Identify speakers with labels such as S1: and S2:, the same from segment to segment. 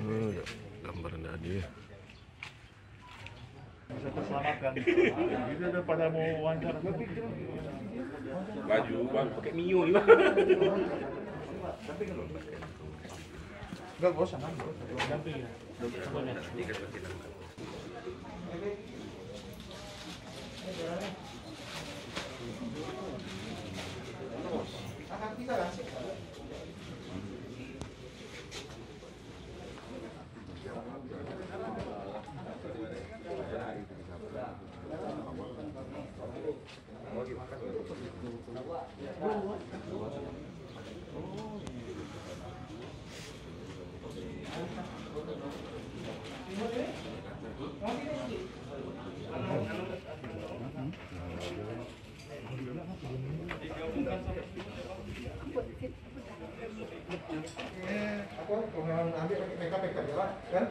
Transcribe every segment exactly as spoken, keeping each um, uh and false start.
S1: Hmm, gambar tadi.
S2: Bisa terselamatkan. Itu udah pada mau wawancara.
S1: Baju bang pakai Mio ini bang. Tapi kalau pakai
S2: Enggak bosan kan? Ganti ya. Apa kalau ambil pakai makeup makeup ya Pak kan?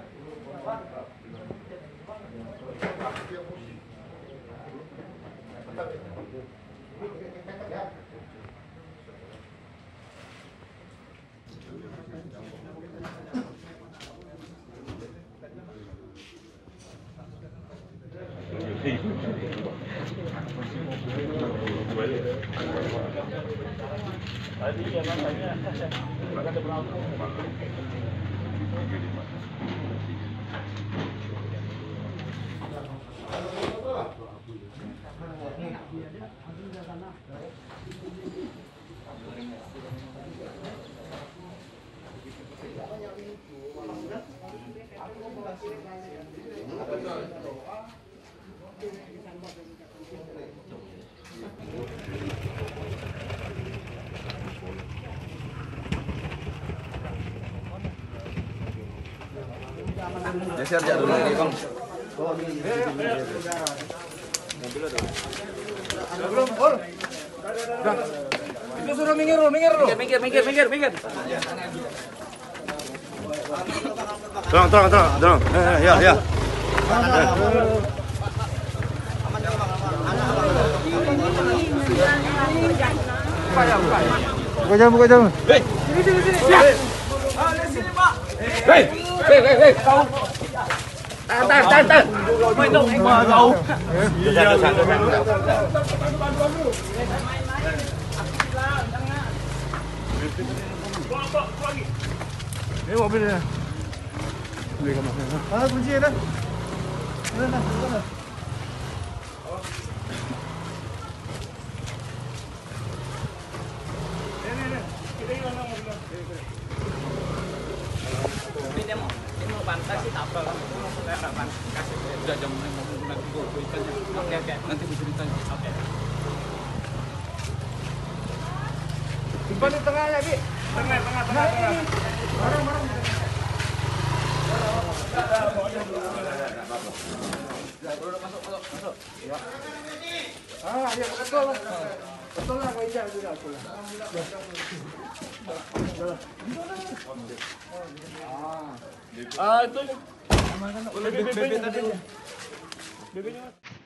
S2: Tadi ya makanya ada berapa?
S3: Geser aja dulu lagi bang.
S2: Belum, Ol. Itu suruh minggir dulu, minggir dulu.
S3: Minggir, minggir, minggir, minggir.
S1: Tolong, tolong, tolong, tolong. Eh, ya, ya.
S2: Buka jam, buka jam.
S1: Hei,
S2: Sini, sini, sini.
S3: Ah, di sini Pak.
S1: hei, hei, hei, hei.
S3: Tahan, tahan, tahan, tahan. Main dong, main dong.
S1: Satu, satu, satu.
S2: Ini mobilnya. Beli ke mana? Ah, kunci ya dah. Nah, nah, nah.
S3: Ini mau, ini mau pantas sih tak apa. Saya harapan kasih udah jam mau nanti gue ikannya. Oke oke, nanti gue ceritain. Oke.
S2: Simpan di tengah ya, Ki. Tengah, tengah, tengah, tengah. Barang-barang.
S3: Masuk, masuk, masuk.
S2: Ya. Ah, ya betul lah. Betul lah, Kak Ija sudah aku lah.
S1: Ah, itu.
S2: B B B tadi. B B-nya.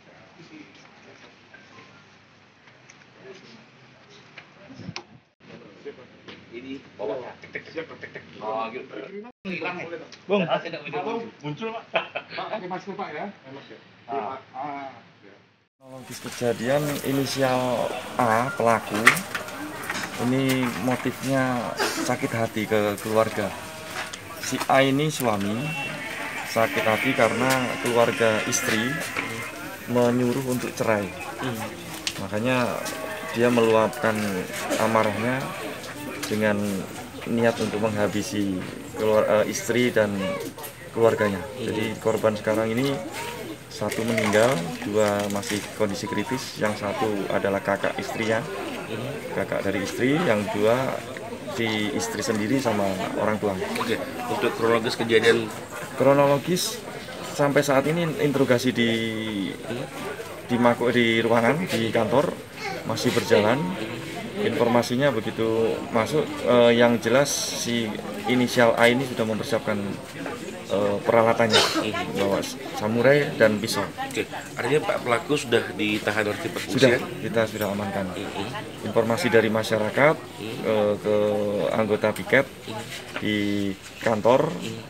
S3: Ini bawa tek tek tek tek tek. Oh, gitu. Hilang ya.
S2: Bung,
S1: Muncul, Pak.
S2: Pak, pakai masker Pak ya. Ah. Ah.
S4: Kronologis kejadian inisial A pelaku ini motifnya sakit hati ke keluarga. Si A ini suami sakit hati karena keluarga istri menyuruh untuk cerai. Makanya dia meluapkan amarahnya dengan niat untuk menghabisi keluar, uh, istri dan keluarganya. Jadi korban sekarang ini satu meninggal, dua masih kondisi kritis. Yang satu adalah kakak istrinya, kakak dari istri. Yang dua si istri sendiri sama orang tua.
S1: Oke, untuk kronologis kejadian
S4: Kronologis sampai saat ini interogasi di di maku, di ruangan di kantor masih berjalan. Informasinya begitu masuk, eh, yang jelas si inisial A ini sudah mempersiapkan eh, peralatannya, bawa samurai dan pisau.
S1: Oke, artinya Pak pelaku sudah ditahan oleh tim
S4: Sudah,
S1: kepolisian?
S4: kita sudah amankan. Informasi dari masyarakat eh, ke anggota piket di kantor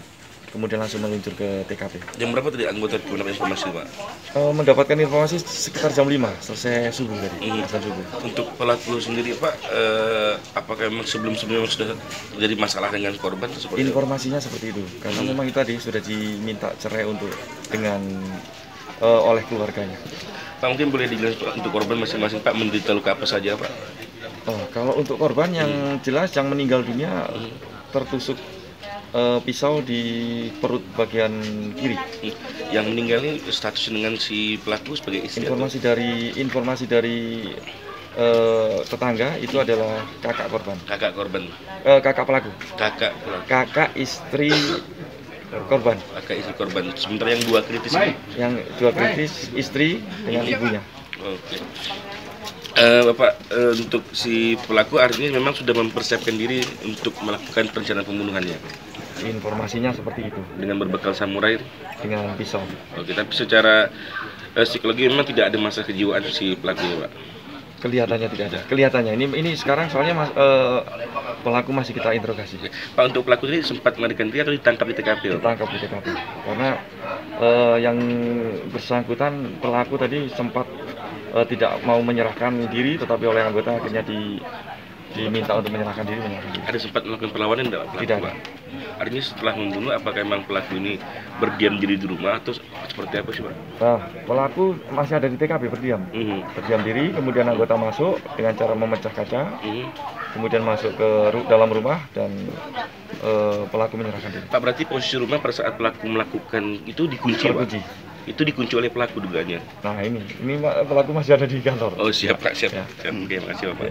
S4: kemudian langsung meluncur ke T K P.
S1: Jam berapa tadi anggota mendapat informasi, Pak?
S4: Uh, mendapatkan informasi sekitar jam lima, selesai subuh tadi,
S1: Hmm.
S4: azan subuh.
S1: Untuk pelaku sendiri, Pak, eh, apakah memang sebelum-sebelumnya sudah terjadi masalah dengan korban atau seperti apa?
S4: Informasinya seperti itu, karena
S1: Hmm.
S4: memang itu tadi sudah diminta cerai untuk dengan uh, oleh keluarganya.
S1: Pak, mungkin boleh dijelaskan Pak, untuk korban masing-masing, Pak, menderita luka apa saja, Pak?
S4: Oh, kalau untuk korban yang jelas yang meninggal dunia tertusuk uh, pisau di perut bagian kiri.
S1: Hmm. Yang meninggal ini status dengan si pelaku sebagai istri atau-
S4: Informasi dari informasi dari uh, tetangga itu adalah kakak korban,
S1: kakak korban,
S4: uh, kakak pelaku,
S1: kakak pelaku,
S4: kakak istri korban.
S1: kakak istri korban. Sementara yang dua kritis ini,
S4: Yang dua kritis istri dengan ibunya.
S1: oke. Eh, Bapak, eh, untuk si pelaku artinya memang sudah mempersiapkan diri untuk melakukan perencanaan pembunuhannya
S4: Informasinya seperti itu
S1: dengan berbekal samurai.
S4: dengan pisau.
S1: Oke, tapi secara eh, psikologi memang tidak ada masalah kejiwaan si pelaku ini, Pak.
S4: Kelihatannya tidak ada. Kelihatannya ini ini sekarang soalnya mas, eh, pelaku masih kita interogasi.
S1: Pak, untuk pelaku ini sempat melarikan diri atau ditangkap di T K P? Pak?
S4: Ditangkap di T K P. Karena eh, yang bersangkutan pelaku tadi sempat eh, tidak mau menyerahkan diri, tetapi oleh anggota akhirnya di diminta untuk menyerahkan diri, menyerahkan diri.
S1: Ada sempat melakukan perlawanan tidak, Pak?
S4: Tidak ada.
S1: Pak? Artinya setelah membunuh, apakah memang pelaku ini berdiam diri di rumah atau seperti apa sih, Pak?
S4: Nah, pelaku masih ada di T K P berdiam.
S1: Mhm.
S4: Berdiam diri, kemudian anggota masuk dengan cara memecah kaca,
S1: Mhm.
S4: kemudian masuk ke ru- dalam rumah dan eh, pelaku menyerahkan diri.
S1: Pak, berarti posisi rumah pada saat pelaku melakukan itu dikunci, Pak?
S4: Terkunci.
S1: Itu dikunci oleh pelaku dugaannya.
S4: Nah ini, ini Pak, pelaku masih ada di kantor.
S1: Oh, siap, Pak, siap.
S4: Ya.
S1: Siap. Oke, makasih, Bapak.
S4: Ya.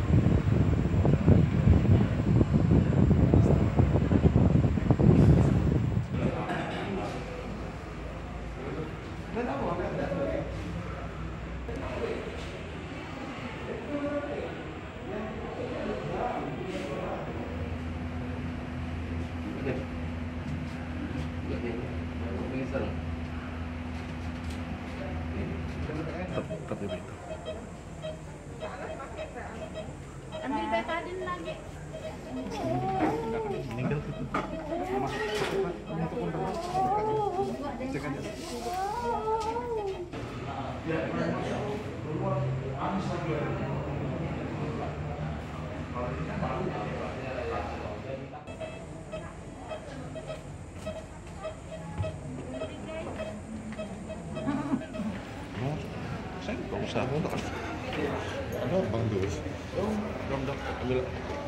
S5: Ambil betadin lagi.
S2: Saya nggak usah. Ada bang Dus. Dong, dong, ambil.